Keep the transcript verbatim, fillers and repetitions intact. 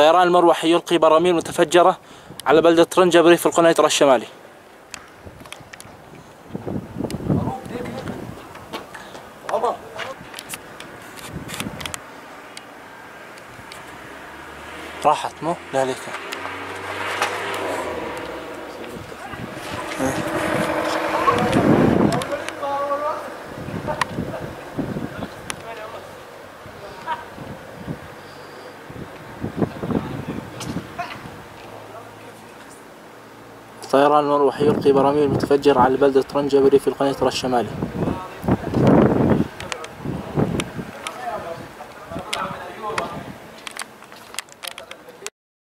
طيران المروحي يلقي براميل متفجرة على بلدة طرنجة بريف القنيطرة الشمالي. راحت مو؟ لا ليك. طيران المروحي يلقي براميل متفجرة على بلدة طرنجة بريف القنيطرة الشمالي.